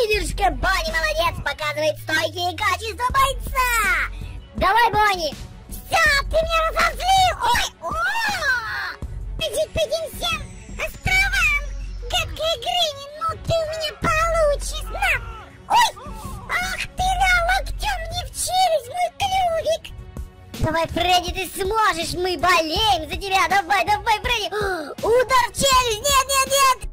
Лидершка Бонни молодец, показывает стойкие качества бойца. Давай, Бонни. Все, ты меня разозлил. Ой, по этим всем островам, гадкая Грэнни, ну ты у меня получишь. На. Ой, ах ты, да, локтем мне в челюсть, мой клювик. Давай, Фредди, ты сможешь, мы болеем за тебя. Давай, Фредди. Удар в челюсть, нет.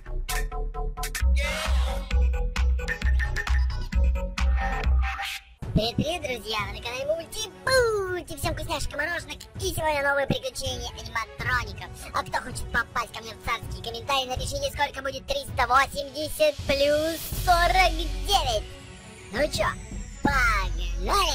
Привет, друзья, вы на канале Мульти-Пути. Всем вкусняшек и мороженых. И сегодня новые приключения аниматроников. А кто хочет попасть ко мне в царские комментарии, напишите, сколько будет 380 плюс 49. Ну чё, погнали!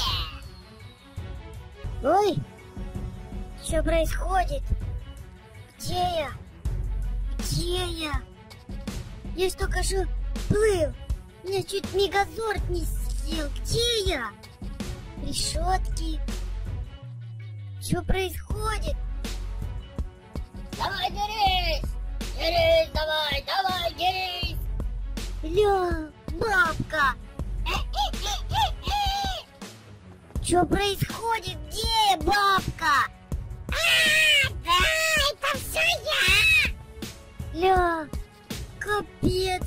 Ой, что происходит? Где я? Я ж только что плыл. Меня чуть мегазорд не съел. Где я? Решетки. Что происходит? Давай, дерись! Дерись, давай, дерись! Ля, бабка! Что происходит? Где бабка? Да, это все я! Ля, капец!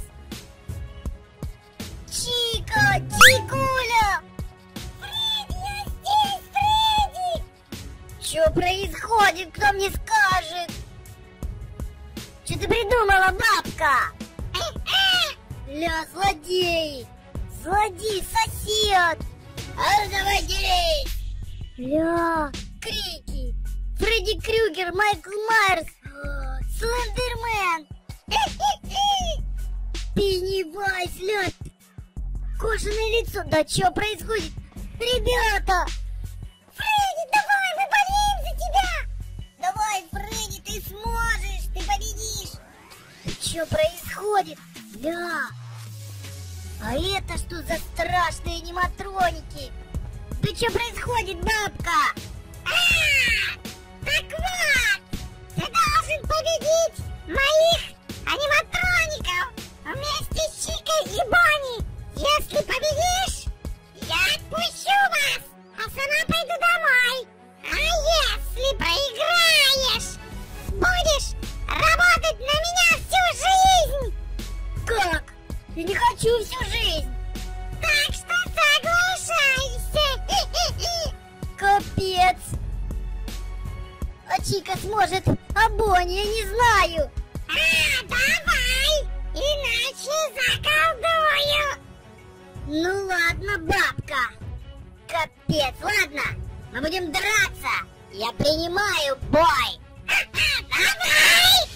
Чикуля! Фредди, я здесь, Фредди! Что происходит? Кто мне скажет? Что ты придумала, бабка? Ля, злодей! Злодей, сосед! А ну давай дерись! Ля, крики! Фредди Крюгер, Майкл Майерс, Слендермен! Пеннивайз, ля! Кожаное лицо! Да что происходит? Ребята! Фредди, давай, мы болеем за тебя! Давай, Фредди, ты сможешь! Ты победишь! Что происходит? Да! А это что за страшные аниматроники? Да что происходит, бабка? Так вот! Ты должен победить моих аниматроников вместе с Чикой и Бонни! Если победишь, я отпущу вас, а сама пойду домой. А если проиграешь, будешь работать на меня всю жизнь. Как? Я не хочу всю жизнь. Так что соглашайся. Капец. А Чика сможет, а Бонни я не знаю. Давай, иначе заколдую. Ну ладно, бабка. Капец, ладно. Мы будем драться. Я принимаю бой. Давай!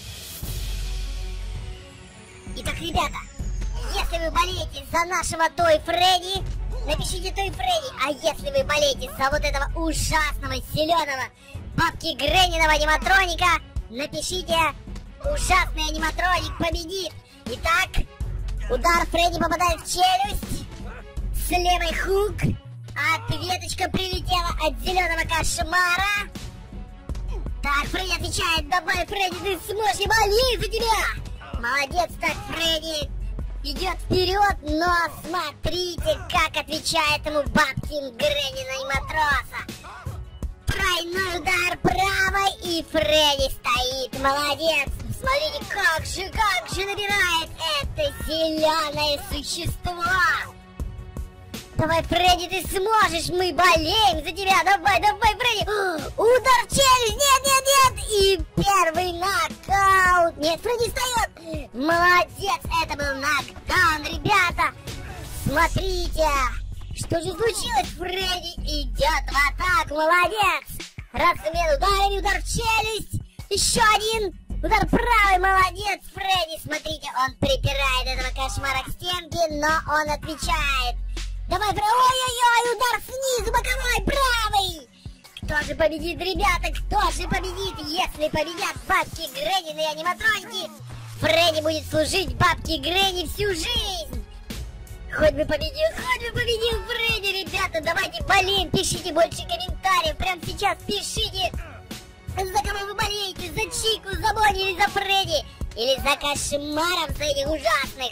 Итак, ребята, если вы болеете за нашего Той Фредди, напишите Той Фредди. А если вы болеете за вот этого ужасного, зеленого, бабки Грэнниного аниматроника, напишите ужасный аниматроник победит. Итак, удар Фредди попадает в челюсть. С левой хук, а ответочка прилетела от зеленого кошмара. Так, Фредди отвечает, давай, Фредди, ты сможешь, я болею за тебя. Молодец, так, Фредди идет вперед, но смотрите, как отвечает ему бабкин Грэнни аниматроса. Тройной удар правой, и Фредди стоит, молодец. Смотрите, как же набирает это зеленое существо. Давай, Фредди, ты сможешь, мы болеем за тебя, давай, Фредди. Удар в челюсть, нет. И первый нокаут. Нет, Фредди встает. Молодец, это был нокдаун, ребята. Смотрите, что же случилось, Фредди идет в атаку, молодец. Раз сумел ударить, удар в челюсть. Еще один. Удар правый, молодец, Фредди. Смотрите, он припирает этого кошмара к стенке, но он отвечает. Давай, ой-ой-ой, удар снизу, боковой, правый. Кто же победит, ребята, кто же победит? Если победят бабки Грэнни и аниматроники, Фредди будет служить бабке Грэнни всю жизнь. Хоть бы победил Фредди, ребята, давайте болеем, пишите больше комментариев, прямо сейчас пишите. За кого вы болеете? За Чику, за Бонни или за Фредди? Или за кошмаров, за этих ужасных?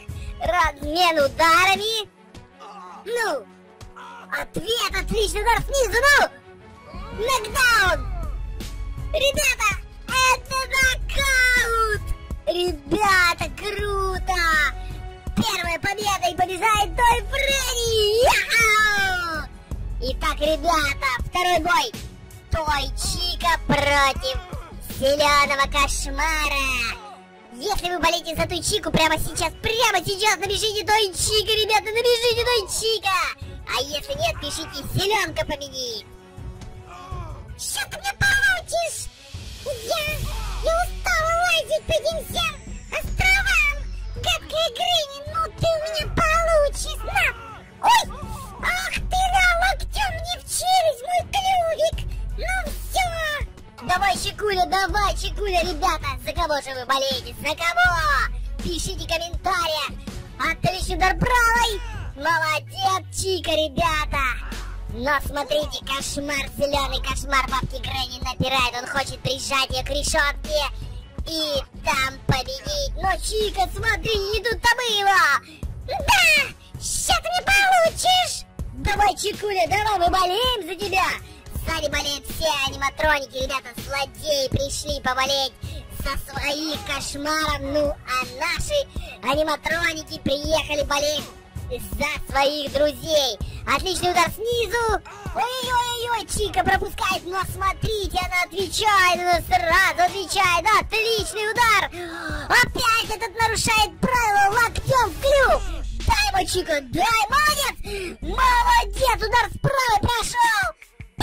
Размен ударами. Ну, ответ, отличный удар снизу, ну! Нокдаун! Ребята, это нокаут! Ребята, круто! Первая победа и побеждает Той Фредди! Яхау! Итак, ребята, второй бой. Той Чика против Зеленого Кошмара. Если вы болеете за Той Чику прямо сейчас напишите Той Чика, ребята, напишите Той Чика. А если нет, пишите Зеленка победит. Что ты мне получишь? Я устала лазить по этим всем островам. Гадкая Грэнни, ну ты у меня получишь. На! Ой! Ах ты, да, локтем мне в челюсть, мой клювик. Ну все. Давай, Чикуля, ребята. За кого же вы болеете? За кого? Пишите в комментариях. Отличный удар правой. Молодец, Чика, ребята. Но смотрите, кошмар, Зеленый Кошмар бабки Грэнни напирает. Он хочет прижать ее к решетке и там победить. Но, Чика, смотри, не тут-то было. Да, сейчас ты мне получишь. Давай, Чикуля, давай, мы болеем за тебя. Сзади болеют все аниматроники, ребята, злодеи пришли поболеть со своих кошмаров. Ну, а наши аниматроники приехали болеть за своих друзей. Отличный удар снизу. Ой-ой-ой, Чика пропускает, но смотрите, она сразу отвечает. Отличный удар. Опять этот нарушает правила локтем в клюв. Дай ему, Чика, дай, молодец. Молодец, удар справа прошел.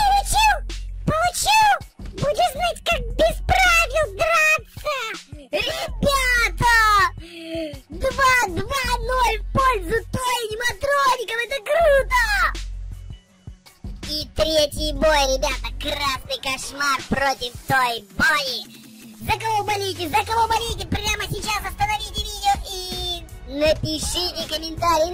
Получил. Будешь знать, как без правил драться. Ребята, 2-0 в пользу Той аниматроников. Это круто. И третий бой, ребята. Красный Кошмар против Той Бонни. За кого болеете? Прямо сейчас остановите видео и напишите комментарий,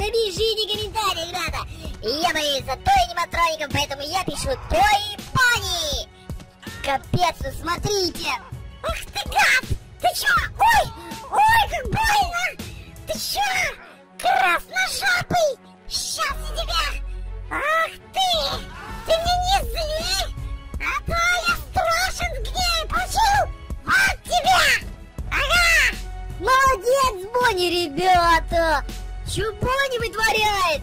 ребята. Я боюсь за Той аниматроников, поэтому я пишу Той Бонни. Капец, ну смотрите. Ах ты гад! Ты чё? Ой, как больно! Ты чё? Красножопый! Сейчас я тебя! Ах ты! Ты мне не зли! А то я страшен гнев! Получил! Вот тебя! Ага! Молодец, Бонни, ребята! Чё Бонни вытворяет?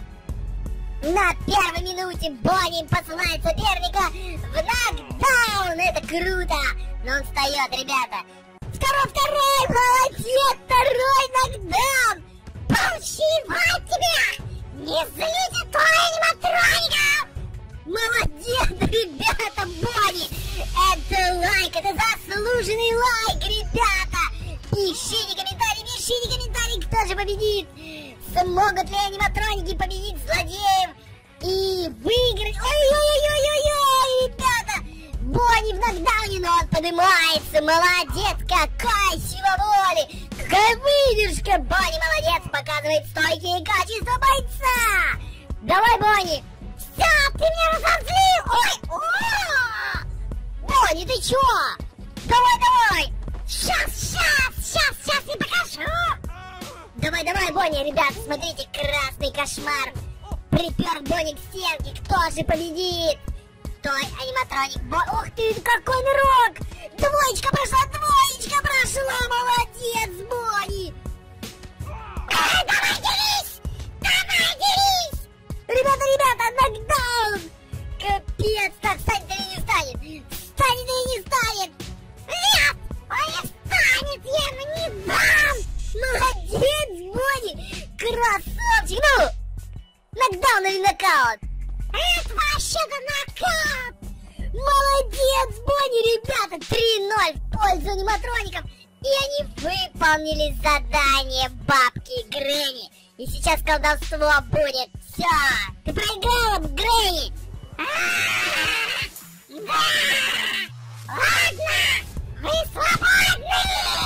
На первой минуте Бонни посылает соперника в нокдаун! Это круто! Но он встает, ребята! Второй! Молодец! Второй нокдаун! Получи, вот тебя! Не злите Той аниматроников! Молодец, ребята, Бонни! Это лайк, это заслуженный лайк, ребята! Пишите комментарий, кто же победит! Смогут ли аниматроники победить злодеев и выиграть? Ой-ой-ой-ой-ой, ребята! Бонни в нокдауне, но он поднимается. Молодец, какая сила воли! Какая выдержка! Бонни молодец, показывает стойкие качества бойца! Давай, Бонни! Все, ты меня разозлил! Ой! Бонни, ты чё? Давай! Сейчас я покажу! Давай, Бонни, ребята, смотрите, Красный Кошмар припер Бонни к стенке. Кто же победит? Той аниматроник. Ух ты, какой нырок! Двоечка прошла! Молодец, Бонни! Давай, дерись! Ребята, нокдаун! Капец, так, встань, да и не станет! Нет! Он не станет, я ему не дам! Молодец, Бонни! Красавчик! Ну! Нокдаун или нокаут? Это вообще-то нокаут! Молодец, Бонни, ребята! 3-0 в пользу аниматроников! И они выполнили задание бабки Грэнни! И сейчас колдовство будет! Все! Ты проиграла, Грэнни! Да! Ладно! Вы свободны!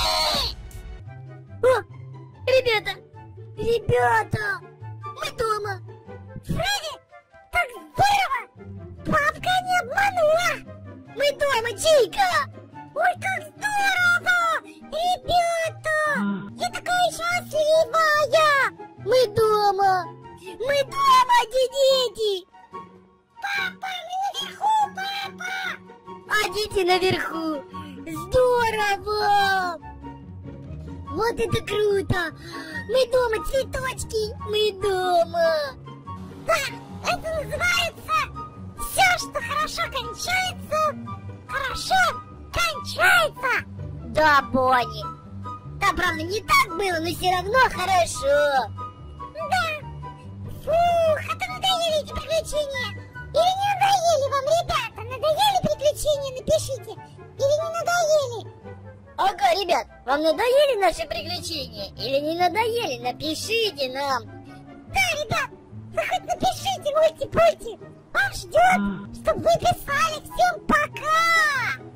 О! Ребята! Мы дома! Фредди! Так здорово! Бабка не обманула! Мы дома, Чика! Ой, как здорово! Ребята! Я такая счастливая! Мы дома! Мы дома, дети! Папа, мы наверху, папа! А дети наверху! Здорово! Вот это круто! Мы дома, цветочки! Мы дома! Да, это называется все, что хорошо кончается, хорошо кончается! Да, Бонни! Да, правда, не так было, но все равно хорошо! Да! Фух, это надоели эти приключения! Или не надоели вам, ребята? Надоели приключения? Напишите! Или не надоели? Ага, ребят, вам надоели наши приключения? Или не надоели? Напишите нам! Да, ребят, вы хоть напишите, мульти-пульти! Он ждет, чтобы вы писали. Всем пока!